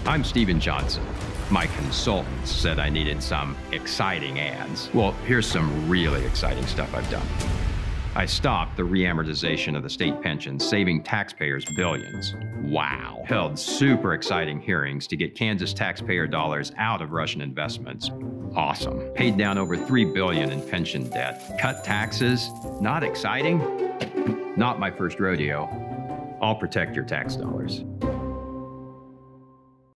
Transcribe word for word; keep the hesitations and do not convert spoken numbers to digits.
I'm Steven Johnson. My consultants said I needed some exciting ads. Well, here's some really exciting stuff I've done. I stopped the re-amortization of the state pensions, saving taxpayers billions. Wow. Held super exciting hearings to get Kansas taxpayer dollars out of Russian investments. Awesome. Paid down over three billion dollars in pension debt. Cut taxes. Not exciting? Not my first rodeo. I'll protect your tax dollars.